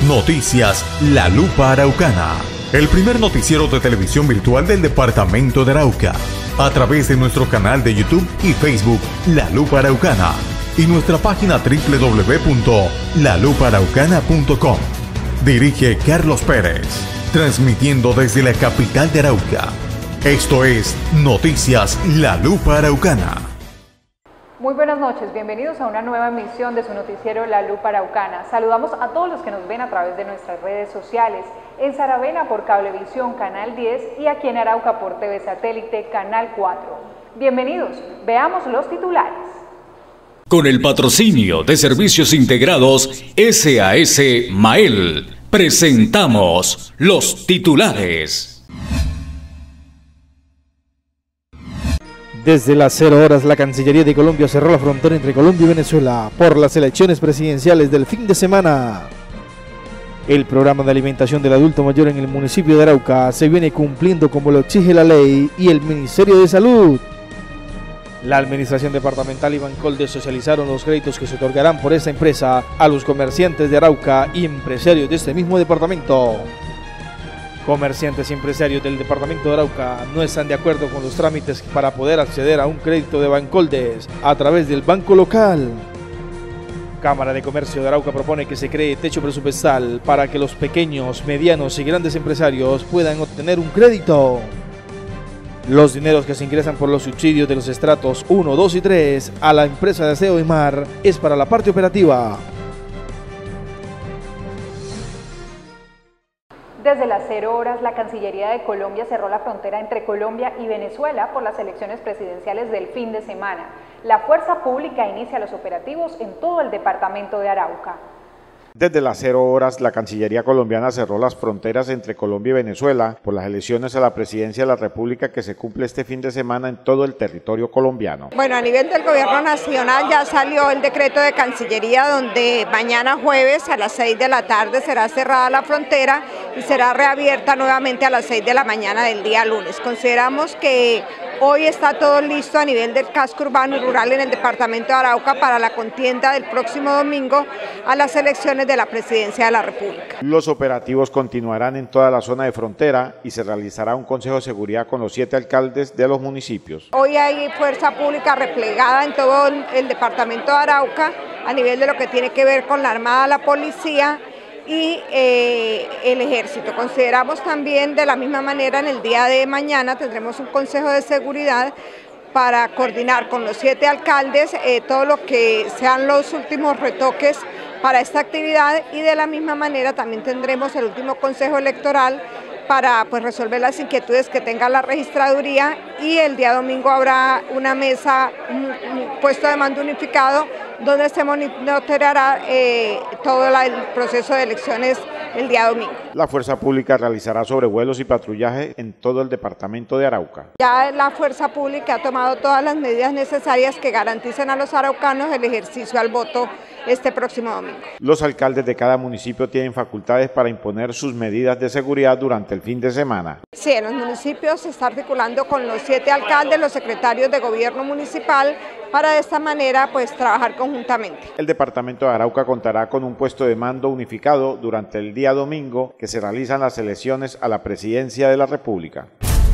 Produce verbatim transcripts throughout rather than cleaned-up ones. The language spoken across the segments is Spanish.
Noticias La Lupa Araucana, el primer noticiero de televisión virtual del departamento de Arauca, a través de nuestro canal de YouTube y Facebook La Lupa Araucana y nuestra página doble u doble u doble u punto la lupa araucana punto com. Dirige Carlos Pérez, transmitiendo desde la capital de Arauca. Esto es Noticias La Lupa Araucana. Muy buenas noches, bienvenidos a una nueva emisión de su noticiero La Lupa Araucana. Saludamos a todos los que nos ven a través de nuestras redes sociales, en Saravena por Cablevisión Canal diez y aquí en Arauca por T V Satélite Canal cuatro. Bienvenidos, veamos los titulares. Con el patrocinio de Servicios Integrados S A S Mael, presentamos los titulares. Desde las cero horas, la Cancillería de Colombia cerró la frontera entre Colombia y Venezuela por las elecciones presidenciales del fin de semana. El programa de alimentación del adulto mayor en el municipio de Arauca se viene cumpliendo como lo exige la ley y el Ministerio de Salud. La Administración Departamental y Bancolde socializaron los créditos que se otorgarán por esta empresa a los comerciantes de Arauca y empresarios de este mismo departamento. Comerciantes y empresarios del departamento de Arauca no están de acuerdo con los trámites para poder acceder a un crédito de Bancoldes a través del banco local. Cámara de Comercio de Arauca propone que se cree techo presupuestal para que los pequeños, medianos y grandes empresarios puedan obtener un crédito. Los dineros que se ingresan por los subsidios de los estratos uno, dos y tres a la empresa de Aseo y Mar es para la parte operativa. Desde las cero horas, la Cancillería de Colombia cerró la frontera entre Colombia y Venezuela por las elecciones presidenciales del fin de semana. La fuerza pública inicia los operativos en todo el departamento de Arauca. Desde las cero horas, la Cancillería colombiana cerró las fronteras entre Colombia y Venezuela por las elecciones a la presidencia de la República que se cumple este fin de semana en todo el territorio colombiano. Bueno, a nivel del gobierno nacional ya salió el decreto de Cancillería donde mañana jueves a las seis de la tarde será cerrada la frontera y será reabierta nuevamente a las seis de la mañana del día lunes. Consideramos que hoy está todo listo a nivel del casco urbano y rural en el departamento de Arauca para la contienda del próximo domingo a las elecciones de la presidencia de la República. Los operativos continuarán en toda la zona de frontera y se realizará un consejo de seguridad con los siete alcaldes de los municipios. Hoy hay fuerza pública replegada en todo el departamento de Arauca a nivel de lo que tiene que ver con la Armada, la Policía y eh, el Ejército. Consideramos también de la misma manera en el día de mañana tendremos un consejo de seguridad para coordinar con los siete alcaldes eh, todo lo que sean los últimos retoques para esta actividad y de la misma manera también tendremos el último consejo electoral para pues, resolver las inquietudes que tenga la registraduría y el día domingo habrá una mesa, un, un puesto de mando unificado donde se monitoreará eh, todo la, el proceso de elecciones el día domingo. La Fuerza Pública realizará sobrevuelos y patrullaje en todo el departamento de Arauca. Ya la Fuerza Pública ha tomado todas las medidas necesarias que garanticen a los araucanos el ejercicio al voto este próximo domingo. Los alcaldes de cada municipio tienen facultades para imponer sus medidas de seguridad durante el fin de semana. Sí, en los municipios se está articulando con los siete alcaldes, los secretarios de gobierno municipal, para de esta manera pues trabajar conjuntamente. El departamento de Arauca contará con un puesto de mando unificado durante el día domingo que se realizan las elecciones a la presidencia de la República.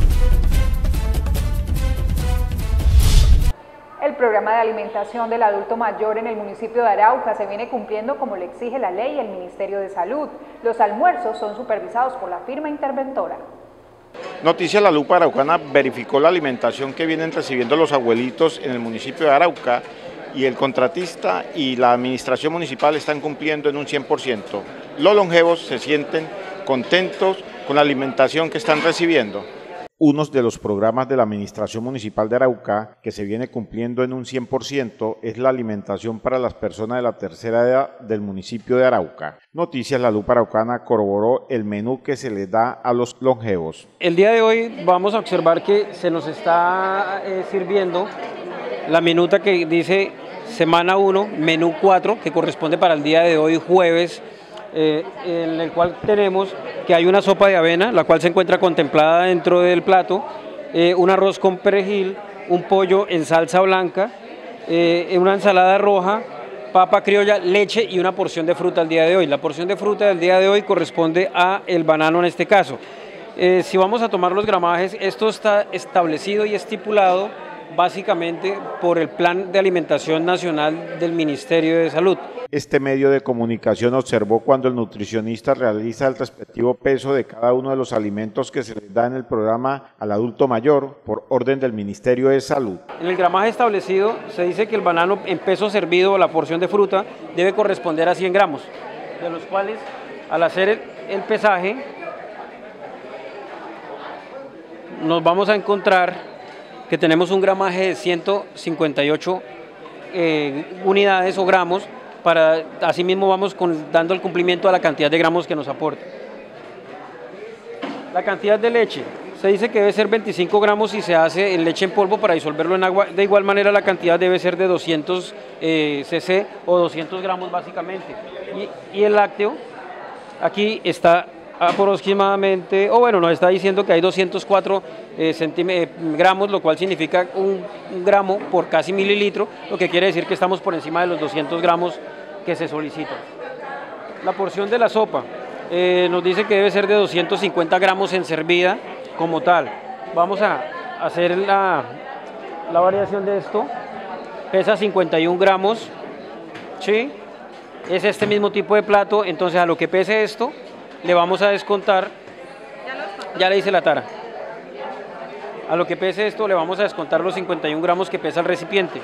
El programa de alimentación del adulto mayor en el municipio de Arauca se viene cumpliendo como le exige la ley y el Ministerio de Salud. Los almuerzos son supervisados por la firma interventora. Noticias La Lupa Araucana verificó la alimentación que vienen recibiendo los abuelitos en el municipio de Arauca y el contratista y la administración municipal están cumpliendo en un cien por ciento. Los longevos se sienten contentos con la alimentación que están recibiendo. Uno de los programas de la Administración Municipal de Arauca que se viene cumpliendo en un cien por ciento es la alimentación para las personas de la tercera edad del municipio de Arauca. Noticias La Lupa Araucana corroboró el menú que se les da a los longevos. El día de hoy vamos a observar que se nos está eh, sirviendo la minuta que dice semana uno, menú cuatro, que corresponde para el día de hoy jueves, eh, en el cual tenemos que hay una sopa de avena, la cual se encuentra contemplada dentro del plato, eh, un arroz con perejil, un pollo en salsa blanca, eh, una ensalada roja, papa criolla, leche y una porción de fruta al día de hoy. La porción de fruta del día de hoy corresponde a el banano en este caso. Eh, si vamos a tomar los gramajes, esto está establecido y estipulado básicamente por el Plan de Alimentación Nacional del Ministerio de Salud. Este medio de comunicación observó cuando el nutricionista realiza el respectivo peso de cada uno de los alimentos que se les da en el programa al adulto mayor por orden del Ministerio de Salud. En el gramaje establecido se dice que el banano en peso servido o la porción de fruta debe corresponder a cien gramos, de los cuales al hacer el, el pesaje nos vamos a encontrar que tenemos un gramaje de ciento cincuenta y ocho eh, unidades o gramos. Para, asimismo vamos con, dando el cumplimiento a la cantidad de gramos que nos aporta. La cantidad de leche, se dice que debe ser veinticinco gramos si se hace en leche en polvo para disolverlo en agua. De igual manera la cantidad debe ser de doscientos eh, cc o doscientos gramos básicamente. Y, y el lácteo, aquí está aproximadamente, o bueno, nos está diciendo que hay doscientos cuatro eh, gramos, lo cual significa un, un gramo por casi mililitro, lo que quiere decir que estamos por encima de los doscientos gramos que se solicitan. La porción de la sopa eh, nos dice que debe ser de doscientos cincuenta gramos en servida como tal. Vamos a hacer la, la variación de esto, pesa cincuenta y un gramos, ¿sí? Es este mismo tipo de plato, entonces a lo que pese esto, le vamos a descontar, ya le hice la tara, a lo que pese esto le vamos a descontar los cincuenta y un gramos que pesa el recipiente.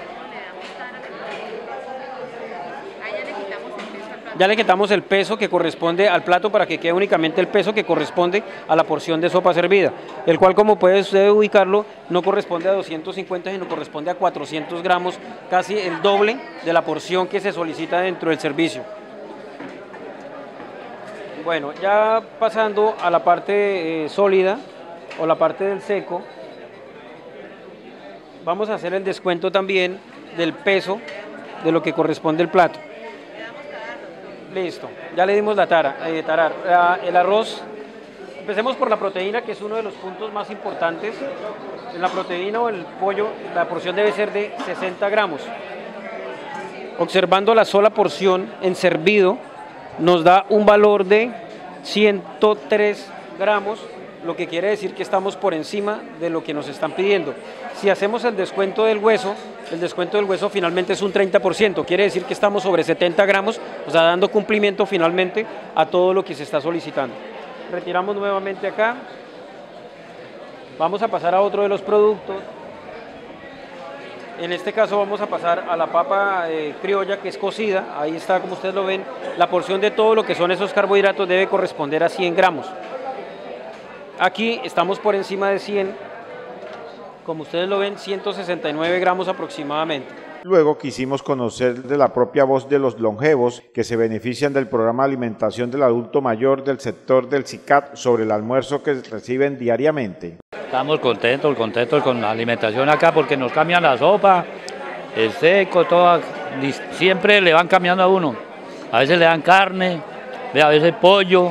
Ya le quitamos el peso que corresponde al plato para que quede únicamente el peso que corresponde a la porción de sopa servida, el cual, como puede usted ubicarlo, no corresponde a doscientos cincuenta sino corresponde a cuatrocientos gramos, casi el doble de la porción que se solicita dentro del servicio. Bueno, ya pasando a la parte eh, sólida o la parte del seco, vamos a hacer el descuento también del peso de lo que corresponde al plato. Listo, ya le dimos la tara, eh, tarar. La, el arroz, empecemos por la proteína, que es uno de los puntos más importantes. En la proteína o el pollo, la porción debe ser de sesenta gramos. Observando la sola porción en servido, nos da un valor de ciento tres gramos, lo que quiere decir que estamos por encima de lo que nos están pidiendo. Si hacemos el descuento del hueso, el descuento del hueso finalmente es un treinta por ciento, quiere decir que estamos sobre setenta gramos, o sea, dando cumplimiento finalmente a todo lo que se está solicitando. Retiramos nuevamente acá, vamos a pasar a otro de los productos. En este caso vamos a pasar a la papa eh, criolla, que es cocida. Ahí está, como ustedes lo ven, la porción de todo lo que son esos carbohidratos debe corresponder a cien gramos. Aquí estamos por encima de cien, como ustedes lo ven, ciento sesenta y nueve gramos aproximadamente. Luego quisimos conocer de la propia voz de los longevos que se benefician del programa de alimentación del adulto mayor del sector del SICAP sobre el almuerzo que reciben diariamente. Estamos contentos, contentos con la alimentación acá porque nos cambian la sopa, el seco, todo, siempre le van cambiando a uno. A veces le dan carne, a veces pollo,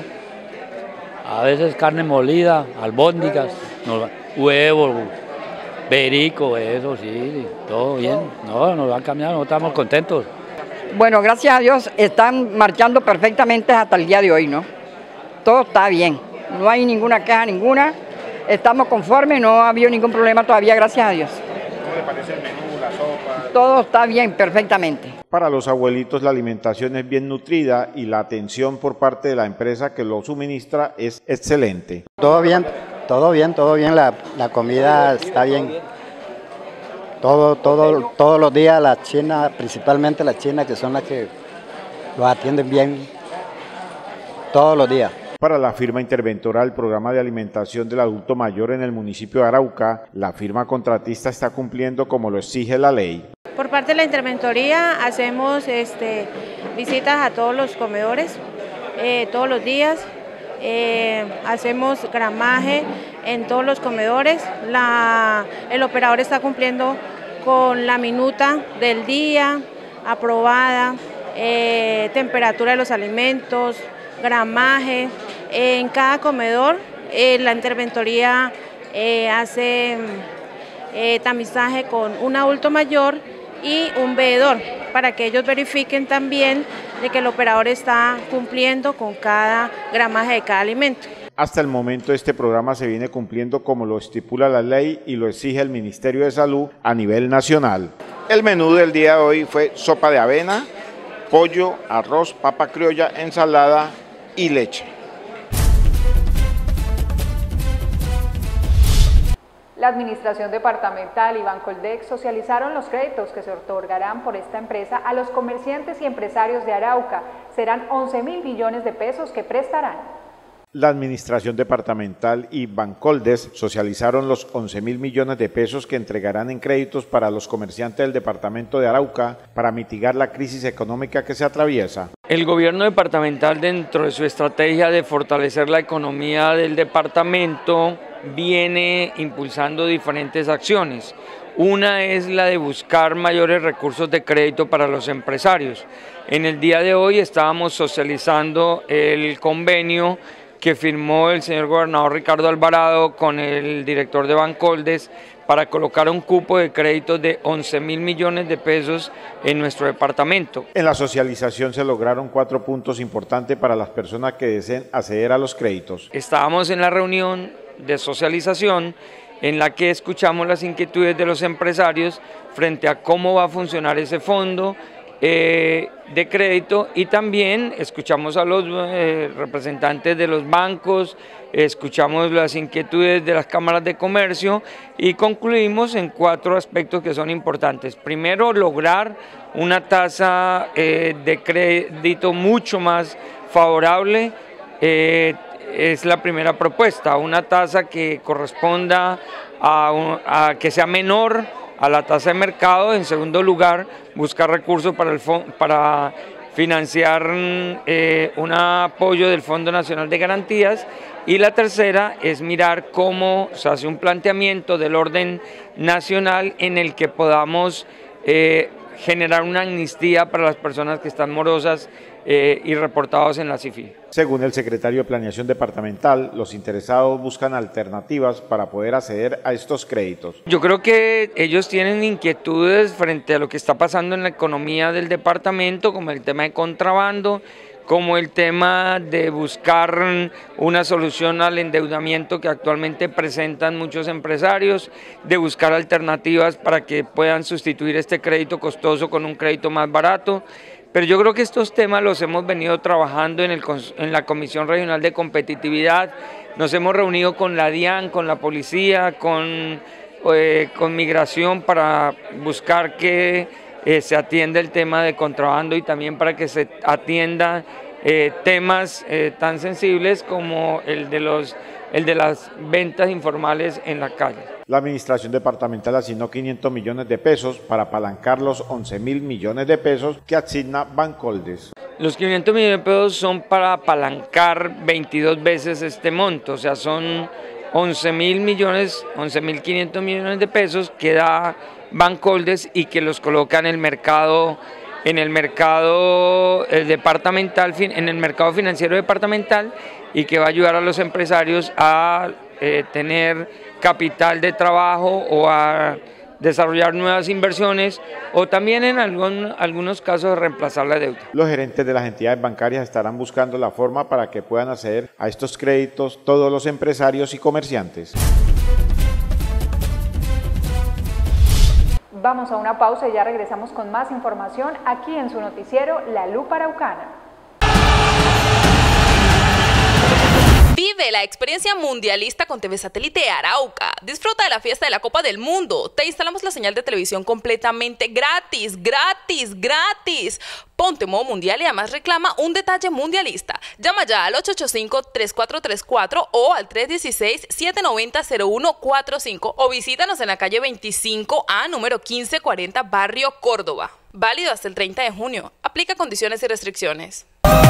a veces carne molida, albóndigas, huevos, perico, eso sí, todo bien. No, nos van cambiando, estamos contentos. Bueno, gracias a Dios están marchando perfectamente hasta el día de hoy, ¿no? Todo está bien, no hay ninguna queja, ninguna. Estamos conformes, no ha habido ningún problema todavía, gracias a Dios. ¿Cómo le parece el menú, la sopa? Todo está bien, perfectamente. Para los abuelitos la alimentación es bien nutrida y la atención por parte de la empresa que lo suministra es excelente. Todo bien, todo bien, todo bien, la, la comida está bien. Todo, todo, todos los días las chinas, principalmente las chinas, que son las que los atienden bien todos los días. Para la firma interventora del programa de alimentación del adulto mayor en el municipio de Arauca, la firma contratista está cumpliendo como lo exige la ley. Por parte de la interventoría hacemos este, visitas a todos los comedores, eh, todos los días, eh, hacemos gramaje en todos los comedores, la, el operador está cumpliendo con la minuta del día, aprobada, eh, temperatura de los alimentos, gramaje. En cada comedor eh, la interventoría eh, hace eh, tamizaje con un adulto mayor y un veedor. para que ellos verifiquen también de que el operador está cumpliendo con cada gramaje de cada alimento. Hasta el momento este programa se viene cumpliendo como lo estipula la ley y lo exige el Ministerio de Salud a nivel nacional. El menú del día de hoy fue sopa de avena, pollo, arroz, papa criolla, ensalada y leche. La Administración Departamental y Bancoldex socializaron los créditos que se otorgarán por esta empresa a los comerciantes y empresarios de Arauca. Serán once mil millones de pesos que prestarán. La Administración Departamental y Bancoldex socializaron los once mil millones de pesos que entregarán en créditos para los comerciantes del departamento de Arauca para mitigar la crisis económica que se atraviesa. El gobierno departamental, dentro de su estrategia de fortalecer la economía del departamento, viene impulsando diferentes acciones. Una es la de buscar mayores recursos de crédito para los empresarios. En el día de hoy estábamos socializando el convenio que firmó el señor gobernador Ricardo Alvarado con el director de Bancoldex para colocar un cupo de créditos de once mil millones de pesos en nuestro departamento. En la socialización se lograron cuatro puntos importantes para las personas que deseen acceder a los créditos. Estábamos en la reunión de socialización en la que escuchamos las inquietudes de los empresarios frente a cómo va a funcionar ese fondo eh, de crédito, y también escuchamos a los eh, representantes de los bancos, escuchamos las inquietudes de las cámaras de comercio y concluimos en cuatro aspectos que son importantes. Primero, lograr una tasa eh, de crédito mucho más favorable. Eh, es la primera propuesta, una tasa que corresponda a, un, a que sea menor a la tasa de mercado. En segundo lugar, buscar recursos para, el, para financiar eh, un apoyo del Fondo Nacional de Garantías, y la tercera es mirar cómo se hace un planteamiento del orden nacional en el que podamos eh, generar una amnistía para las personas que están morosas eh, y reportados en la C I F I. Según el secretario de Planeación Departamental, los interesados buscan alternativas para poder acceder a estos créditos. Yo creo que ellos tienen inquietudes frente a lo que está pasando en la economía del departamento, como el tema de contrabando, como el tema de buscar una solución al endeudamiento que actualmente presentan muchos empresarios, de buscar alternativas para que puedan sustituir este crédito costoso con un crédito más barato. Pero yo creo que estos temas los hemos venido trabajando en, el, en la Comisión Regional de Competitividad. Nos hemos reunido con la DIAN, con la policía, con, eh, con Migración, para buscar que eh, se atienda el tema de contrabando y también para que se atienda eh, temas eh, tan sensibles como el de, los, el de las ventas informales en la calle. La Administración Departamental asignó quinientos millones de pesos para apalancar los once mil millones de pesos que asigna Bancoldex. Los quinientos millones de pesos son para apalancar veintidós veces este monto, o sea, son once mil millones, once mil quinientos millones de pesos que da Bancoldex y que los coloca en el mercado, en el mercado eh, departamental, en el mercado financiero departamental, y que va a ayudar a los empresarios a eh, tener capital de trabajo o a desarrollar nuevas inversiones, o también en algún, algunos casos reemplazar la deuda. Los gerentes de las entidades bancarias estarán buscando la forma para que puedan acceder a estos créditos todos los empresarios y comerciantes. Vamos a una pausa y ya regresamos con más información aquí en su noticiero La Lupa Araucana. Vive la experiencia mundialista con T V Satélite Arauca. Disfruta de la fiesta de la Copa del Mundo. Te instalamos la señal de televisión completamente gratis, gratis, gratis. Ponte modo mundial y además reclama un detalle mundialista. Llama ya al ocho ocho cinco, tres cuatro tres cuatro o al tres uno seis, siete nueve cero, cero uno cuatro cinco o visítanos en la calle veinticinco A, número quince cuarenta, Barrio Córdoba. Válido hasta el treinta de junio. Aplica condiciones y restricciones.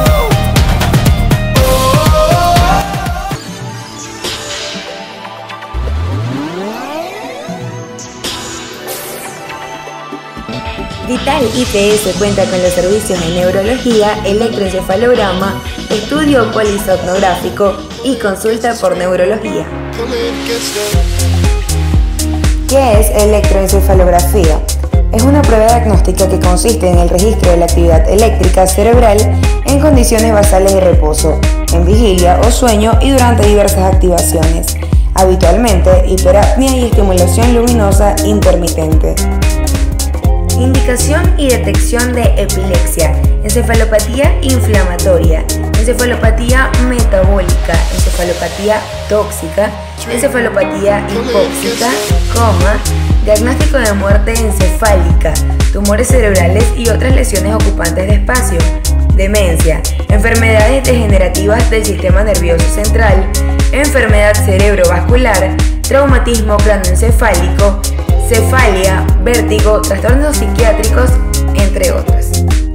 Vital I P S cuenta con los servicios de neurología, electroencefalograma, estudio polisomnográfico y consulta por neurología. ¿Qué es electroencefalografía? Es una prueba diagnóstica que consiste en el registro de la actividad eléctrica cerebral en condiciones basales de reposo, en vigilia o sueño y durante diversas activaciones, habitualmente hiperapnea y estimulación luminosa intermitente. Indicación y detección de epilepsia, encefalopatía inflamatoria, encefalopatía metabólica, encefalopatía tóxica, encefalopatía hipóxica, coma, diagnóstico de muerte encefálica, tumores cerebrales y otras lesiones ocupantes de espacio, demencia, enfermedades degenerativas del sistema nervioso central, enfermedad cerebrovascular, traumatismo craneoencefálico, cefalia, vértigo, trastornos psiquiátricos, entre otros.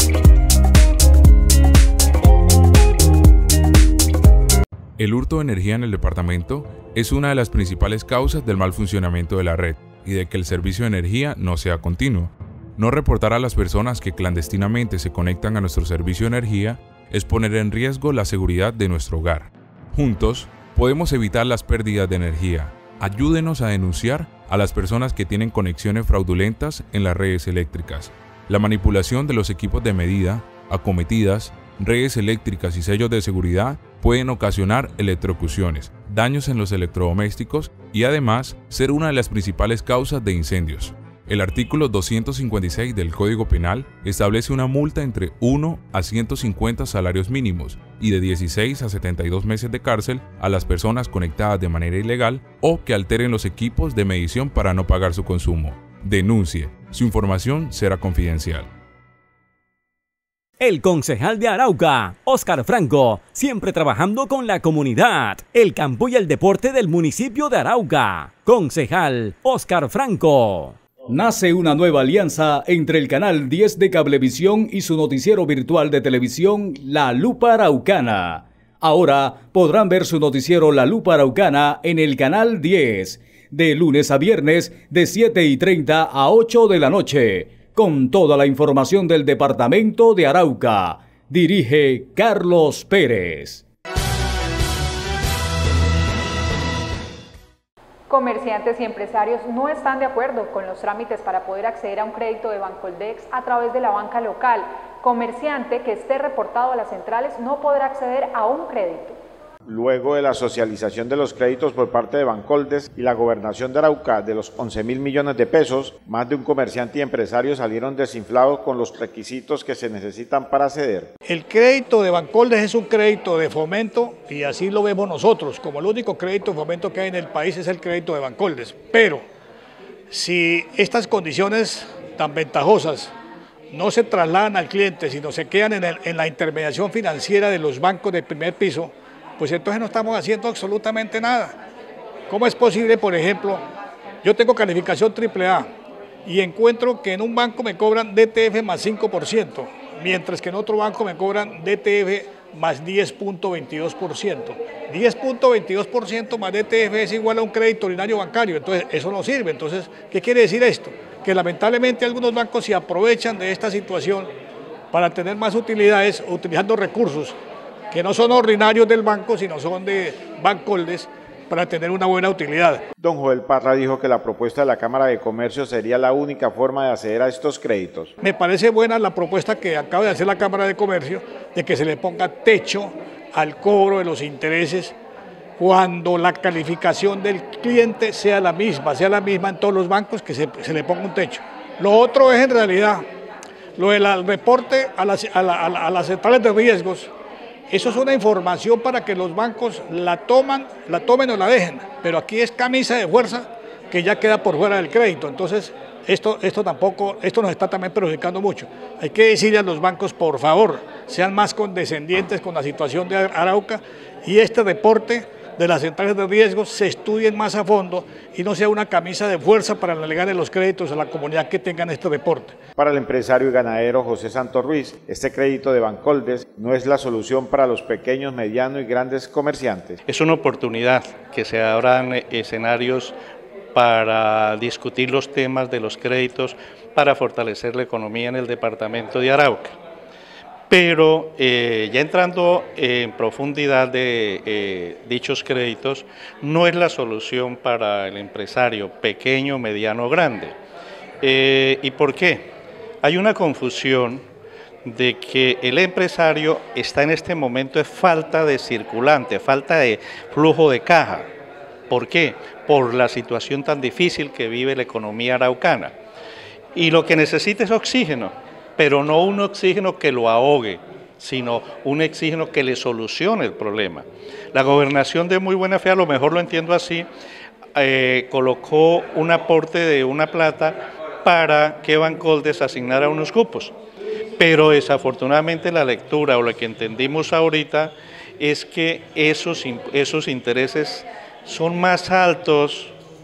El hurto de energía en el departamento es una de las principales causas del mal funcionamiento de la red y de que el servicio de energía no sea continuo. No reportar a las personas que clandestinamente se conectan a nuestro servicio de energía es poner en riesgo la seguridad de nuestro hogar. Juntos, podemos evitar las pérdidas de energía. Ayúdenos a denunciar a las personas que tienen conexiones fraudulentas en las redes eléctricas. La manipulación de los equipos de medida, acometidas, redes eléctricas y sellos de seguridad pueden ocasionar electrocuciones, daños en los electrodomésticos y además ser una de las principales causas de incendios. El artículo doscientos cincuenta y seis del Código Penal establece una multa entre uno a ciento cincuenta salarios mínimos y de dieciséis a setenta y dos meses de cárcel a las personas conectadas de manera ilegal o que alteren los equipos de medición para no pagar su consumo. Denuncie. Su información será confidencial. El concejal de Arauca, Óscar Franco, siempre trabajando con la comunidad, el campo y el deporte del municipio de Arauca. Concejal Óscar Franco. Nace una nueva alianza entre el Canal diez de Cablevisión y su noticiero virtual de televisión La Lupa Araucana. Ahora podrán ver su noticiero La Lupa Araucana en el Canal diez, de lunes a viernes de siete y treinta a ocho de la noche, con toda la información del departamento de Arauca. Dirige Carlos Pérez. Comerciantes y empresarios no están de acuerdo con los trámites para poder acceder a un crédito de Bancoldex a través de la banca local. Comerciante que esté reportado a las centrales no podrá acceder a un crédito. Luego de la socialización de los créditos por parte de Bancoldex y la gobernación de Arauca de los once mil millones de pesos, más de un comerciante y empresario salieron desinflados con los requisitos que se necesitan para acceder. El crédito de Bancoldex es un crédito de fomento y así lo vemos nosotros, como el único crédito de fomento que hay en el país es el crédito de Bancoldex. Pero si estas condiciones tan ventajosas no se trasladan al cliente, sino se quedan en, el, en la intermediación financiera de los bancos de primer piso, pues entonces no estamos haciendo absolutamente nada. ¿Cómo es posible, por ejemplo, yo tengo calificación triple A y encuentro que en un banco me cobran D T F más cinco por ciento, mientras que en otro banco me cobran D T F más diez punto veintidós por ciento? diez punto veintidós por ciento más D T F es igual a un crédito ordinario bancario, entonces eso no sirve. Entonces, ¿qué quiere decir esto? Que lamentablemente algunos bancos se aprovechan de esta situación para tener más utilidades utilizando recursos que no son ordinarios del banco, sino son de Bancoldex, para tener una buena utilidad. Don Joel Parra dijo que la propuesta de la Cámara de Comercio sería la única forma de acceder a estos créditos. Me parece buena la propuesta que acaba de hacer la Cámara de Comercio de que se le ponga techo al cobro de los intereses cuando la calificación del cliente sea la misma, sea la misma en todos los bancos, que se, se le ponga un techo. Lo otro es en realidad lo del reporte a las, a, la, a, la, a las centrales de riesgos. Eso es una información para que los bancos la toman, la tomen o la dejen, pero aquí es camisa de fuerza que ya queda por fuera del crédito. Entonces, esto, esto tampoco, esto nos está también perjudicando mucho. Hay que decirle a los bancos, por favor, sean más condescendientes con la situación de Arauca y este reporte de las centrales de riesgos se estudien más a fondo y no sea una camisa de fuerza para negarle los créditos a la comunidad que tengan este reporte. Para el empresario y ganadero José Santos Ruiz, este crédito de Bancoldex no es la solución para los pequeños, medianos y grandes comerciantes. Es una oportunidad que se abran escenarios para discutir los temas de los créditos para fortalecer la economía en el departamento de Arauca. Pero eh, ya entrando en profundidad de eh, dichos créditos, no es la solución para el empresario pequeño, mediano o grande. Eh, ¿Y por qué? Hay una confusión de que el empresario está en este momento de falta de circulante, falta de flujo de caja. ¿Por qué? Por la situación tan difícil que vive la economía araucana. Y lo que necesita es oxígeno, pero no un oxígeno que lo ahogue, sino un oxígeno que le solucione el problema. La gobernación, de muy buena fe, a lo mejor lo entiendo así, eh, colocó un aporte de una plata para que Bancoldes asignara unos cupos. Pero desafortunadamente la lectura o lo que entendimos ahorita es que esos, esos intereses son más altos,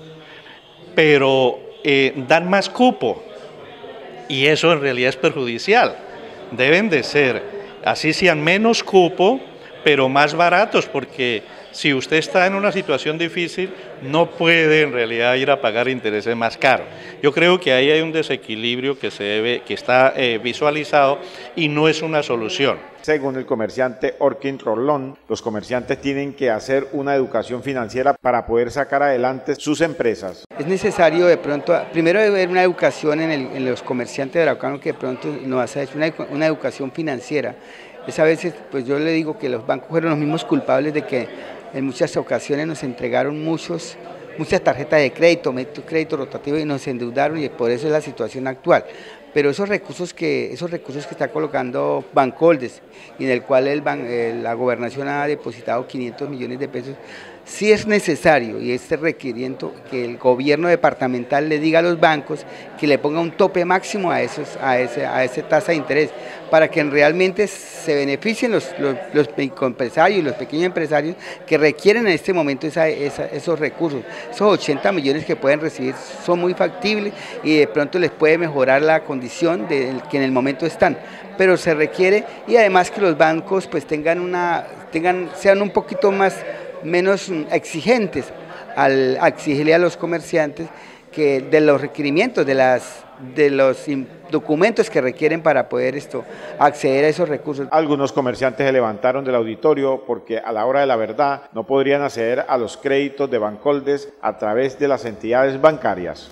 pero eh, dan más cupo, y eso en realidad es perjudicial. Deben de ser, así sean menos cupo, pero más baratos, porque si usted está en una situación difícil, no puede en realidad ir a pagar intereses más caros. Yo creo que ahí hay un desequilibrio que, se debe, que está eh, visualizado y no es una solución. Según el comerciante Orkin Rolón, los comerciantes tienen que hacer una educación financiera para poder sacar adelante sus empresas. Es necesario de pronto, primero debe haber una educación en, el, en los comerciantes de Araucano que de pronto nos ha hecho una, una educación financiera. Es a veces, pues yo le digo que los bancos fueron los mismos culpables de que en muchas ocasiones nos entregaron muchos, muchas tarjetas de crédito, crédito rotativo y nos endeudaron, y por eso es la situación actual. Pero esos recursos que, esos recursos que está colocando Bancoldes y en el cual el ban, eh, la gobernación ha depositado quinientos millones de pesos, sí es necesario, y este requerimiento, que el gobierno departamental le diga a los bancos que le ponga un tope máximo a, esos, a, ese, a esa tasa de interés, para que realmente se beneficien los, los, los microempresarios y los pequeños empresarios que requieren en este momento esa, esa, esos recursos. Esos ochenta millones que pueden recibir son muy factibles y de pronto les puede mejorar la condición de que en el momento están, pero se requiere, y además que los bancos pues tengan una, tengan, sean un poquito más menos exigentes al exigirle a los comerciantes que de los requerimientos, de, las, de los documentos que requieren para poder esto, acceder a esos recursos. Algunos comerciantes se levantaron del auditorio porque a la hora de la verdad no podrían acceder a los créditos de Bancoldes a través de las entidades bancarias.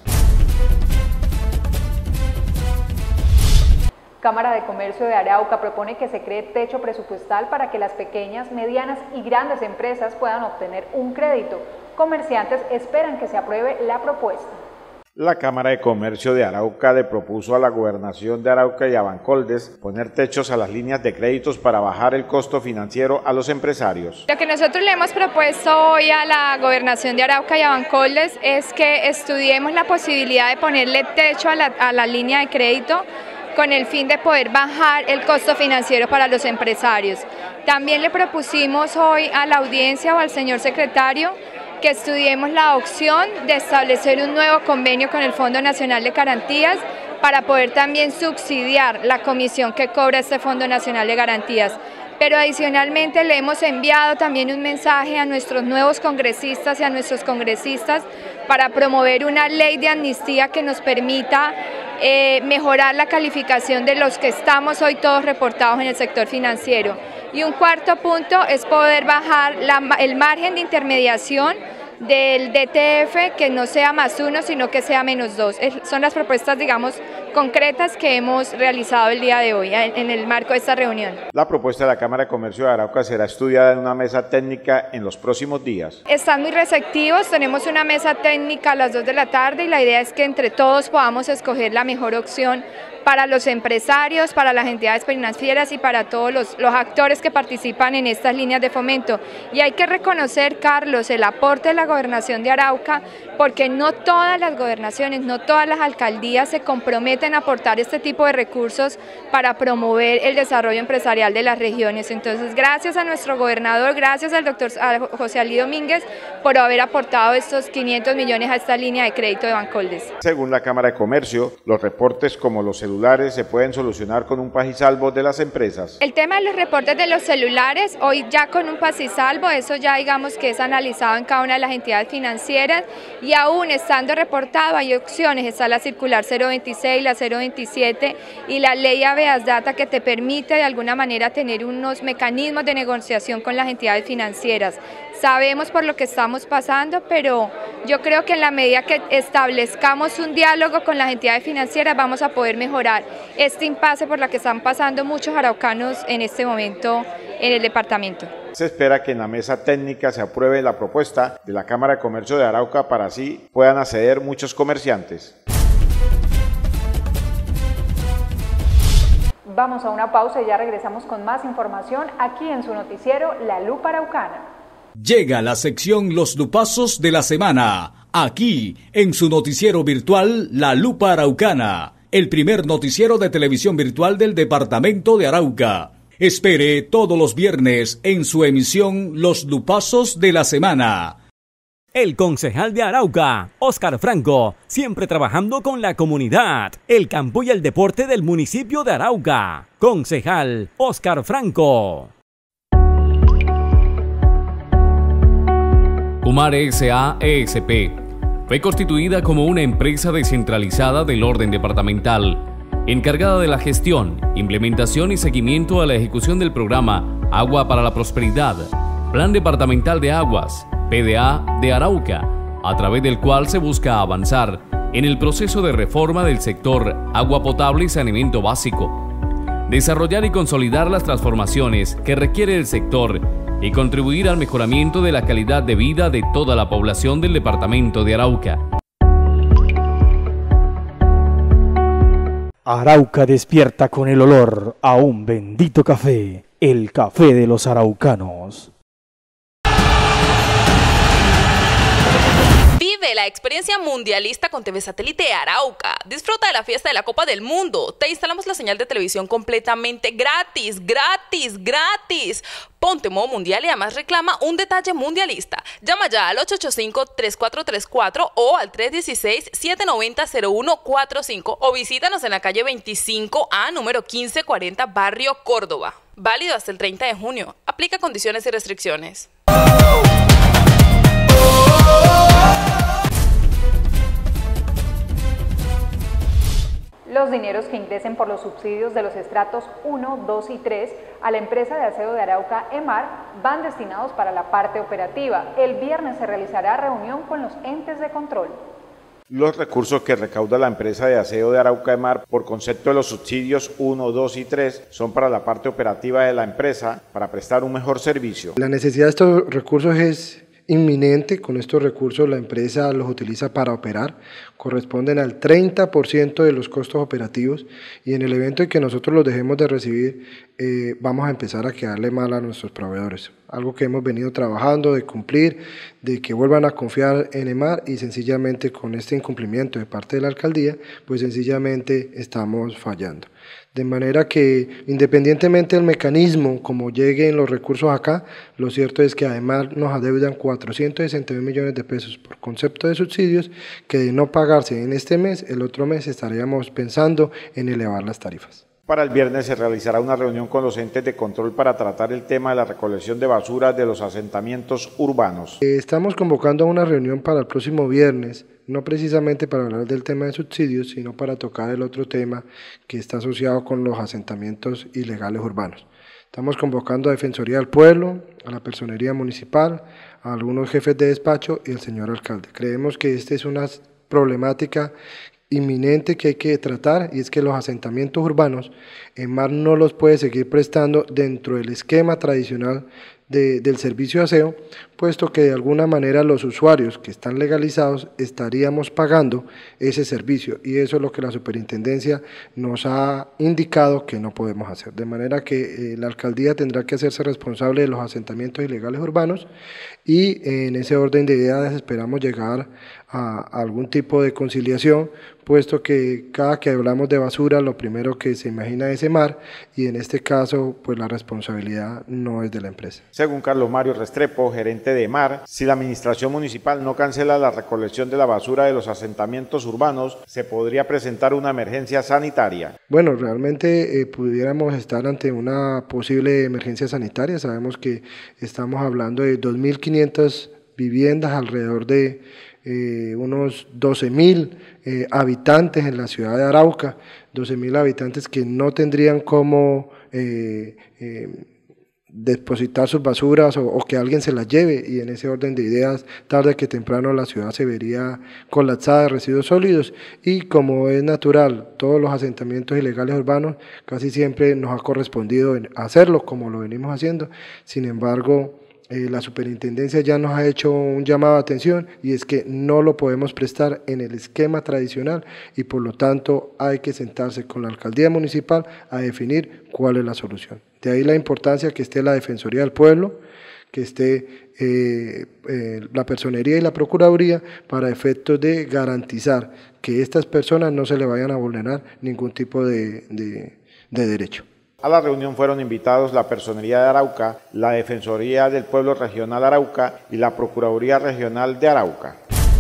Cámara de Comercio de Arauca propone que se cree techo presupuestal para que las pequeñas, medianas y grandes empresas puedan obtener un crédito. Comerciantes esperan que se apruebe la propuesta. La Cámara de Comercio de Arauca le propuso a la Gobernación de Arauca y a Bancoldes poner techos a las líneas de créditos para bajar el costo financiero a los empresarios. Lo que nosotros le hemos propuesto hoy a la Gobernación de Arauca y a Bancoldes es que estudiemos la posibilidad de ponerle techo a la, a la línea de crédito, con el fin de poder bajar el costo financiero para los empresarios. También le propusimos hoy a la audiencia o al señor secretario que estudiemos la opción de establecer un nuevo convenio con el Fondo Nacional de Garantías para poder también subsidiar la comisión que cobra este Fondo Nacional de Garantías. Pero adicionalmente le hemos enviado también un mensaje a nuestros nuevos congresistas y a nuestros congresistas para promover una ley de amnistía que nos permita eh, mejorar la calificación de los que estamos hoy todos reportados en el sector financiero. Y un cuarto punto es poder bajar la, el margen de intermediación del D T F, que no sea más uno, sino que sea menos dos. Es, son las propuestas, digamos, concretas que hemos realizado el día de hoy en, en el marco de esta reunión. La propuesta de la Cámara de Comercio de Arauca será estudiada en una mesa técnica en los próximos días. Están muy receptivos, tenemos una mesa técnica a las dos de la tarde y la idea es que entre todos podamos escoger la mejor opción para los empresarios, para las entidades financieras y para todos los, los actores que participan en estas líneas de fomento. Y hay que reconocer, Carlos, el aporte de la Gobernación de Arauca, porque no todas las gobernaciones, no todas las alcaldías se comprometen a aportar este tipo de recursos para promover el desarrollo empresarial de las regiones. Entonces, gracias a nuestro gobernador, gracias al doctor José Ali Domínguez por haber aportado estos quinientos millones a esta línea de crédito de Bancoldes. Según la Cámara de Comercio, los reportes como los celulares se pueden solucionar con un paz y salvo de las empresas. El tema de los reportes de los celulares, hoy ya con un paz y salvo, eso ya digamos que es analizado en cada una de las entidades financieras y aún estando reportado hay opciones, está la circular cero veintiséis, la la cero veintisiete y la ley Habeas Data, que te permite de alguna manera tener unos mecanismos de negociación con las entidades financieras. Sabemos por lo que estamos pasando, pero yo creo que en la medida que establezcamos un diálogo con las entidades financieras vamos a poder mejorar este impasse por la que están pasando muchos araucanos en este momento en el departamento. Se espera que en la mesa técnica se apruebe la propuesta de la Cámara de Comercio de Arauca para así puedan acceder muchos comerciantes. Vamos a una pausa y ya regresamos con más información aquí en su noticiero La Lupa Araucana. Llega la sección Los Lupazos de la Semana, aquí en su noticiero virtual La Lupa Araucana, el primer noticiero de televisión virtual del departamento de Arauca. Espere todos los viernes en su emisión Los Lupazos de la Semana. El concejal de Arauca, Óscar Franco, siempre trabajando con la comunidad, el campo y el deporte del municipio de Arauca. Concejal Óscar Franco. Umar S A E S P fue constituida como una empresa descentralizada del orden departamental, encargada de la gestión, implementación y seguimiento a la ejecución del programa Agua para la Prosperidad, Plan Departamental de Aguas, P D A de Arauca, a través del cual se busca avanzar en el proceso de reforma del sector agua potable y saneamiento básico, desarrollar y consolidar las transformaciones que requiere el sector y contribuir al mejoramiento de la calidad de vida de toda la población del departamento de Arauca. Arauca despierta con el olor a un bendito café, el café de los araucanos. Vive la experiencia mundialista con T V Satélite Arauca. Disfruta de la fiesta de la Copa del Mundo. Te instalamos la señal de televisión completamente gratis, gratis, gratis. Ponte modo mundial y además reclama un detalle mundialista. Llama ya al ocho ocho cinco, tres cuatro tres cuatro o al tres uno seis, siete nueve cero, cero uno cuatro cinco o visítanos en la calle veinticinco A, número quince cuarenta, Barrio Córdoba. Válido hasta el treinta de junio. Aplica condiciones y restricciones. Los dineros que ingresen por los subsidios de los estratos uno, dos y tres a la empresa de aseo de Arauca, EMAR, van destinados para la parte operativa. El viernes se realizará reunión con los entes de control. Los recursos que recauda la empresa de aseo de Arauca EMAR por concepto de los subsidios uno, dos y tres son para la parte operativa de la empresa para prestar un mejor servicio. La necesidad de estos recursos es inminente. Con estos recursos la empresa los utiliza para operar, corresponden al treinta por ciento de los costos operativos y en el evento en que nosotros los dejemos de recibir eh, vamos a empezar a quedarle mal a nuestros proveedores, algo que hemos venido trabajando de cumplir, de que vuelvan a confiar en EMAR y sencillamente con este incumplimiento de parte de la alcaldía pues sencillamente estamos fallando. De manera que independientemente del mecanismo como lleguen los recursos acá, lo cierto es que además nos adeudan cuatrocientos sesenta y un millones de pesos por concepto de subsidios que de no pagarse en este mes, el otro mes estaríamos pensando en elevar las tarifas. Para el viernes se realizará una reunión con los entes de control para tratar el tema de la recolección de basura de los asentamientos urbanos. Estamos convocando a una reunión para el próximo viernes, no precisamente para hablar del tema de subsidios, sino para tocar el otro tema que está asociado con los asentamientos ilegales urbanos. Estamos convocando a Defensoría del Pueblo, a la Personería Municipal, a algunos jefes de despacho y al señor alcalde. Creemos que esta es una problemática inminente que hay que tratar y es que los asentamientos urbanos, EMAR no los puede seguir prestando dentro del esquema tradicional de, del servicio de aseo, puesto que de alguna manera los usuarios que están legalizados estaríamos pagando ese servicio y eso es lo que la superintendencia nos ha indicado que no podemos hacer, de manera que eh, la alcaldía tendrá que hacerse responsable de los asentamientos ilegales urbanos y eh, en ese orden de ideas esperamos llegar a, a algún tipo de conciliación, puesto que cada que hablamos de basura lo primero que se imagina es EMAR y en este caso pues la responsabilidad no es de la empresa. Según Carlos Mario Restrepo, gerente de EMAR, si la administración municipal no cancela la recolección de la basura de los asentamientos urbanos, se podría presentar una emergencia sanitaria. Bueno, realmente eh, pudiéramos estar ante una posible emergencia sanitaria. Sabemos que estamos hablando de dos mil quinientas viviendas alrededor de eh, unos doce mil eh, habitantes en la ciudad de Arauca, doce mil habitantes que no tendrían cómo eh, eh, depositar sus basuras o, o que alguien se las lleve, y en ese orden de ideas, tarde que temprano la ciudad se vería colapsada de residuos sólidos, y como es natural, todos los asentamientos ilegales urbanos casi siempre nos ha correspondido hacerlo como lo venimos haciendo. Sin embargo, Eh, la superintendencia ya nos ha hecho un llamado de atención, y es que no lo podemos prestar en el esquema tradicional, y por lo tanto hay que sentarse con la alcaldía municipal a definir cuál es la solución. De ahí la importancia que esté la Defensoría del Pueblo, que esté eh, eh, la Personería y la Procuraduría para efectos de garantizar que estas personas no se le vayan a vulnerar ningún tipo de, de, de derecho. A la reunión fueron invitados la Personería de Arauca, la Defensoría del Pueblo Regional Arauca y la Procuraduría Regional de Arauca.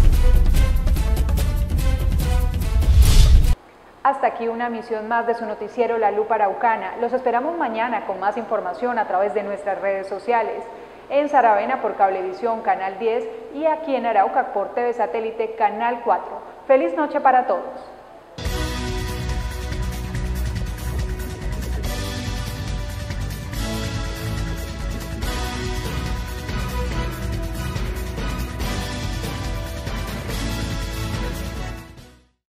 Hasta aquí una emisión más de su noticiero La Lupa Araucana. Los esperamos mañana con más información a través de nuestras redes sociales. En Saravena por Cablevisión Canal diez y aquí en Arauca por T V Satélite Canal cuatro. Feliz noche para todos.